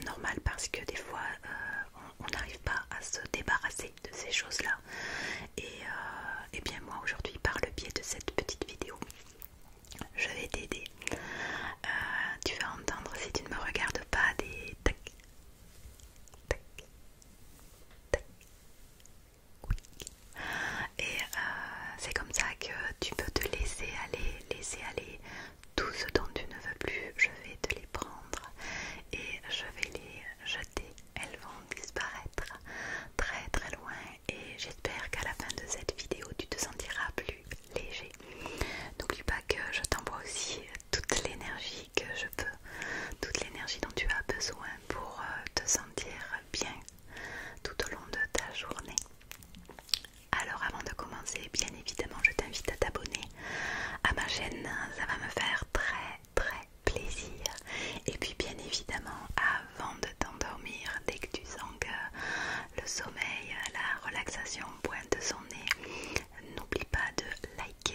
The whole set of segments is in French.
normal parce que des fois on n'arrive pas à se débarrasser de ces choses-là. Et bien moi aujourd'hui, par le biais de cette petite vidéo, je vais t'aider. Tu vas entendre, si tu ne me regardes pas, des tac, tac, tac. Et c'est comme ça que tu peux te laisser aller. Tout ce dont tu ne veux plus, je vais te les prendre et je vais les jeter. Elles vont disparaître très très loin et j'espère qu'à la fin de cette vidéo tu te sentiras plus léger. N'oublie pas que je t'envoie aussi toute l'énergie que je peux, toute l'énergie dont tu as besoin pour te sentir bien tout au long de ta journée. Alors avant de commencer, bien évidemment je t'invite à t'abonner à ma chaîne, ça va me faire très très plaisir. Et puis bien évidemment, avant de t'endormir, dès que tu sens que le sommeil, la relaxation pointe son nez, n'oublie pas de liker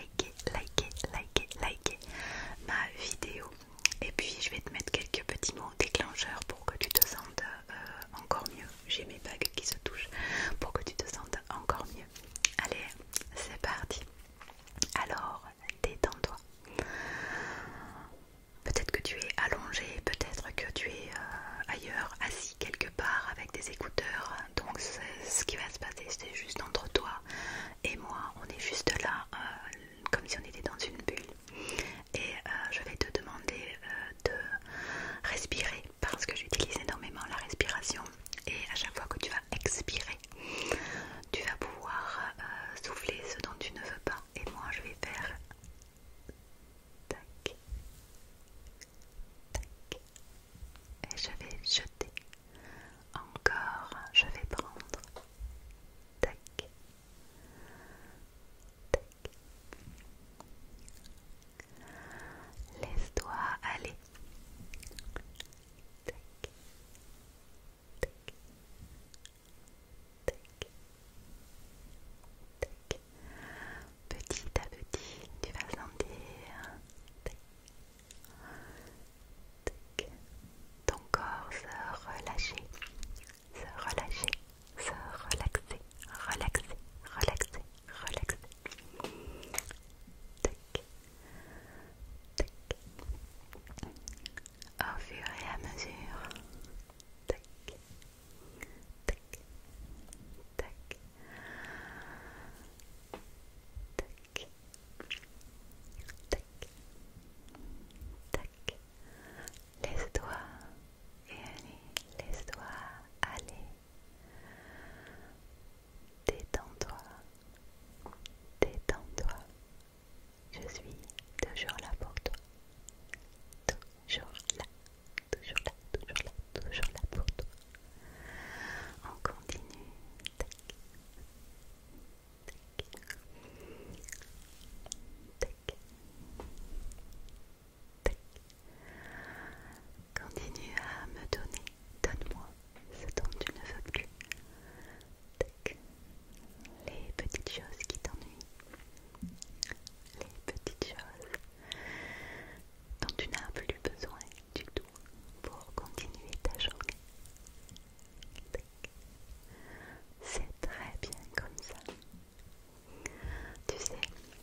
ma vidéo. Et puis je vais te mettre quelques petits mots déclencheurs pour que tu te sentes encore mieux. J'ai mes bagues qui se touchent pour que tu te sentes encore mieux. Allez, c'est parti. Alors, détends-toi. Peut-être que tu es allongé, peut-être que tu es ailleurs, assis quelque part avec des écouteurs. Donc ce qui va se passer, c'est juste entre toi et moi. On est juste là, comme si on était dans une bulle. Et je vais te demander de respirer parce que j'utilise énormément la respiration. Et à chaque fois que tu vas expirer, tu vas pouvoir souffler ce dont tu ne veux pas. Et moi je vais faire tac, tac. Et je vais jeter. Encore, je vais prendre tac, tac. Laisse-toi aller. Tac, tac, tac, tac. Petit à petit, tu vas sentir tac, tac, ton corps se relâcher, se relaxer, relaxer. Tac, tac. Au fur et à mesure. Tac, tac, tac, tac, tac, tac. Laisse-toi aller. Détends-toi. Je suis toujours là pour toi. Toujours là pour toi. On continue. Tac, tac, tac, tac. Continue à me donner. Donne-moi ce dont tu ne veux plus. Tac. Les petites choses qui t'ennuient. Les petites choses dont tu n'as plus besoin du tout pour continuer ta journée. Tac. C'est très bien comme ça. Tu sais,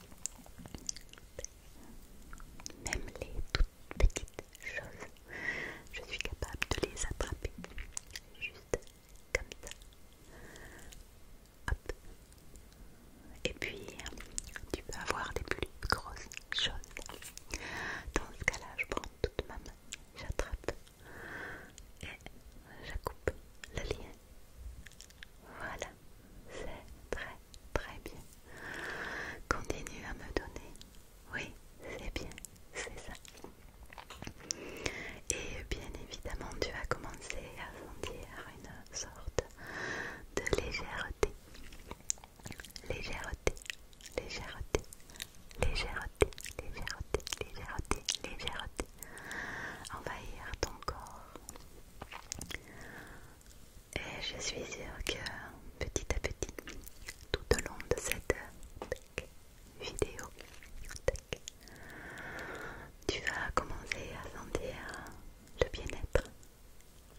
même les toutes petites choses, je suis capable de les attraper. Juste comme ça. Hop. Et puis, tu peux avoir des plus grosses choses. Dans ce cas-là, je prends toute ma main, j'attrape et je coupe le lien. Voilà, c'est très très bien. Continue à me donner. Oui, c'est bien, c'est ça. Et bien évidemment, tu vas commencer à sentir une sorte de légèreté. Envahir ton corps. Et je suis sûre que petit à petit, tout au long de cette vidéo, tu vas commencer à sentir le bien-être,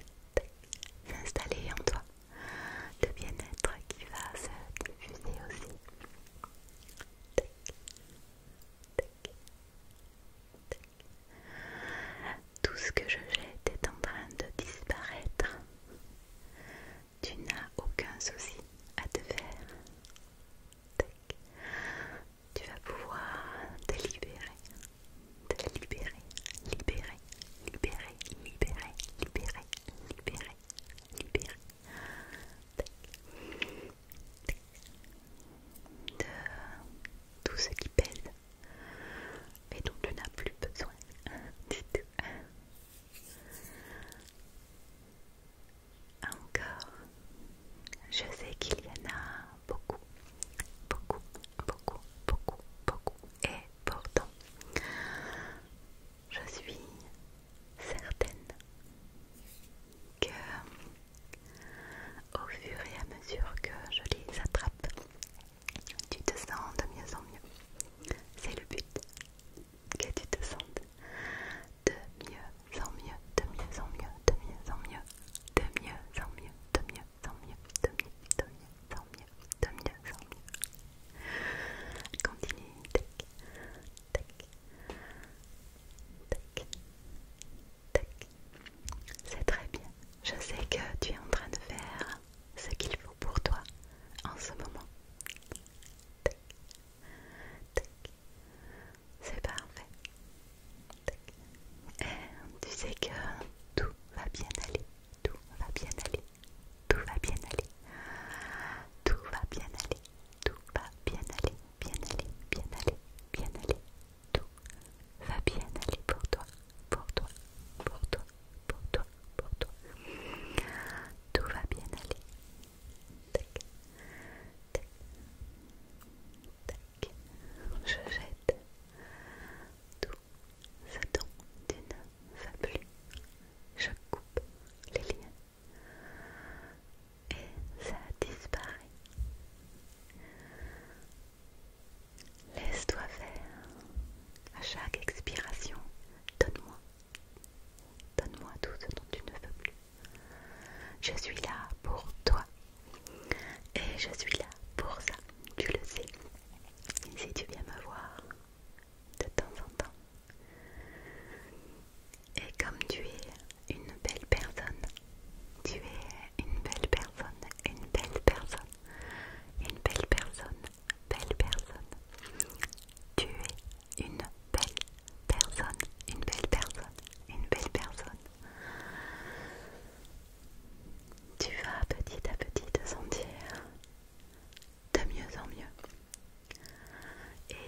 Je suis là pour toi. Et je suis là pour ça. Tu le sais. Si tu viens me voir de temps en temps. Et comme tu es une belle personne, tu es une belle personne, une belle personne, une belle personne, belle personne. Tu es une belle personne, une belle personne, une belle personne. Tu vas petit à petit te sentir de mieux en mieux. Et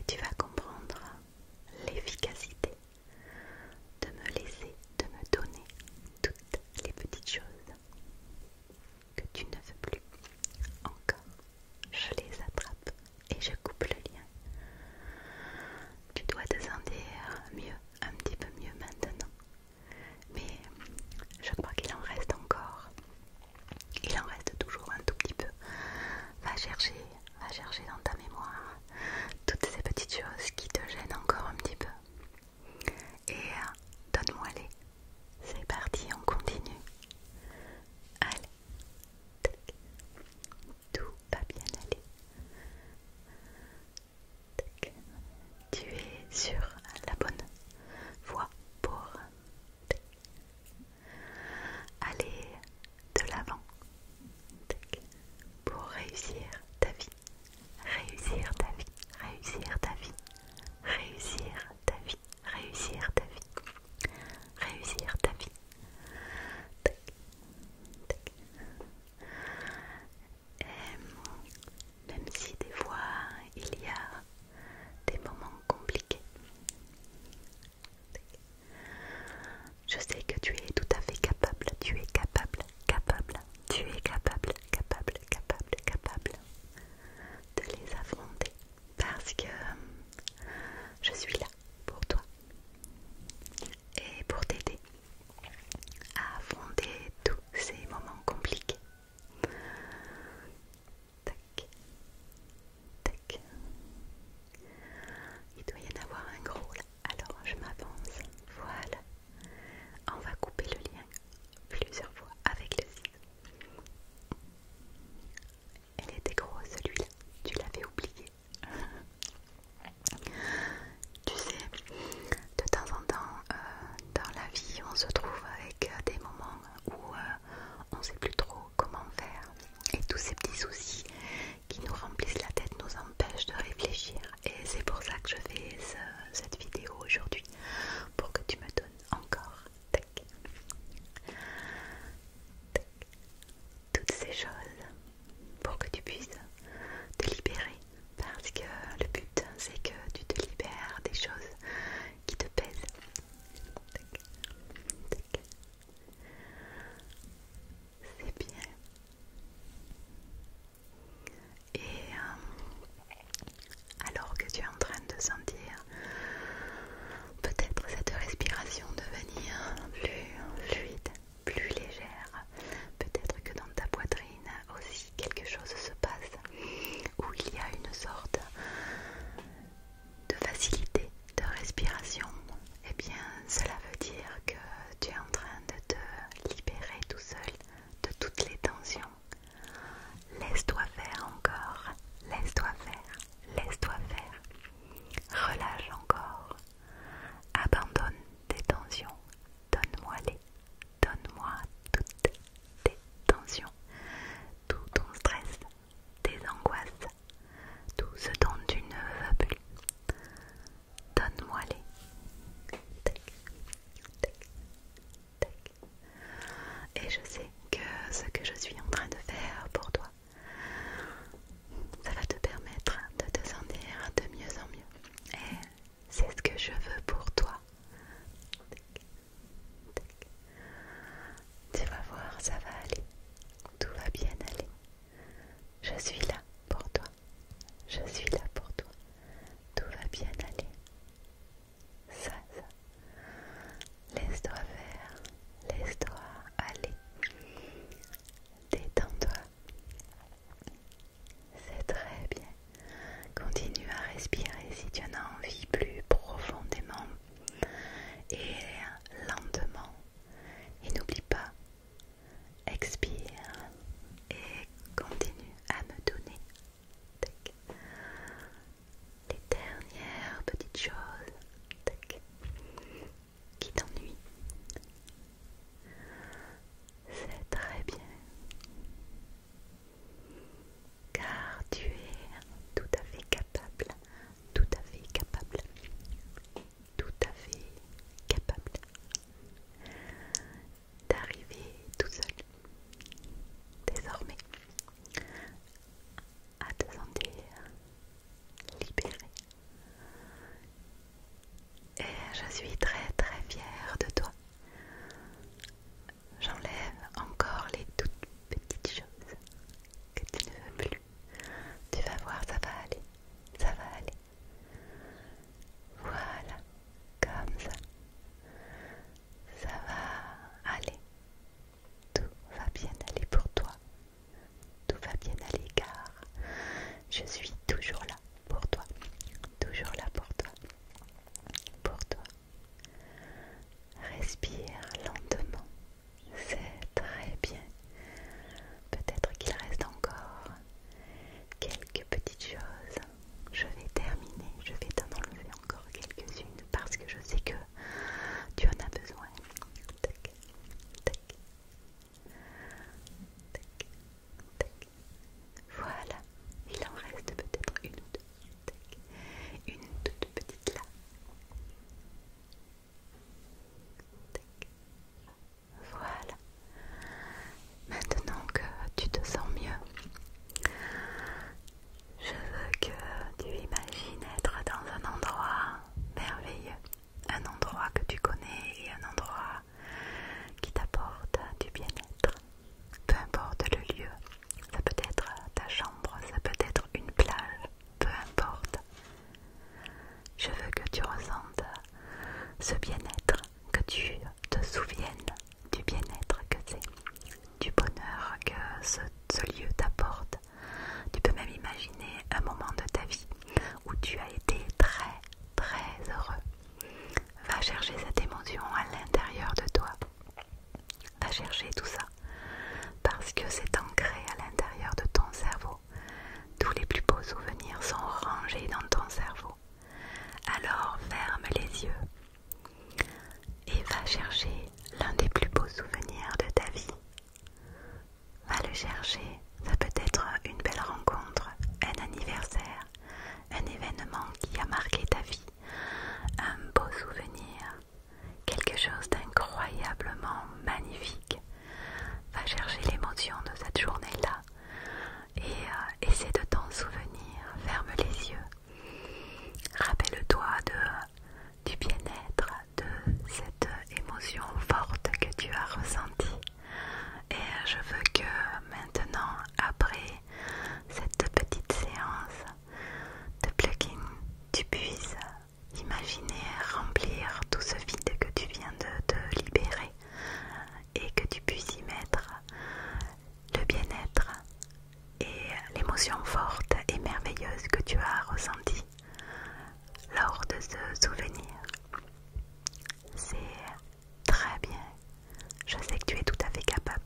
je veux que maintenant, après cette petite séance de plucking, tu puisses imaginer remplir tout ce vide que tu viens de libérer et que tu puisses y mettre le bien-être et l'émotion forte et merveilleuse que tu as ressentie lors de ce souvenir. C'est très bien. Je sais que tu es tout à fait capable,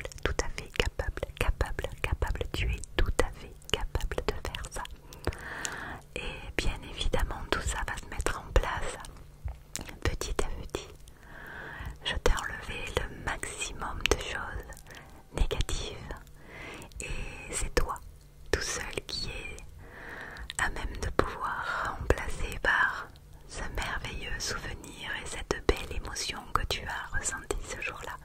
tu es tout à fait capable de faire ça. Et bien évidemment, tout ça va se mettre en place petit à petit. Je t'ai enlevé le maximum de choses négatives et c'est toi, tout seul, qui est à même de pouvoir remplacer par ce merveilleux souvenir et cette belle émotion que tu as ressentie ce jour-là.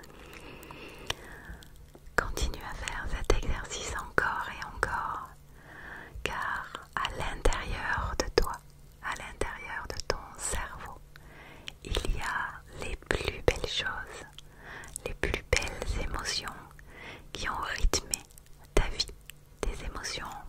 Continue à faire cet exercice encore et encore, car à l'intérieur de toi, à l'intérieur de ton cerveau, il y a les plus belles choses, les plus belles émotions qui ont rythmé ta vie, des émotions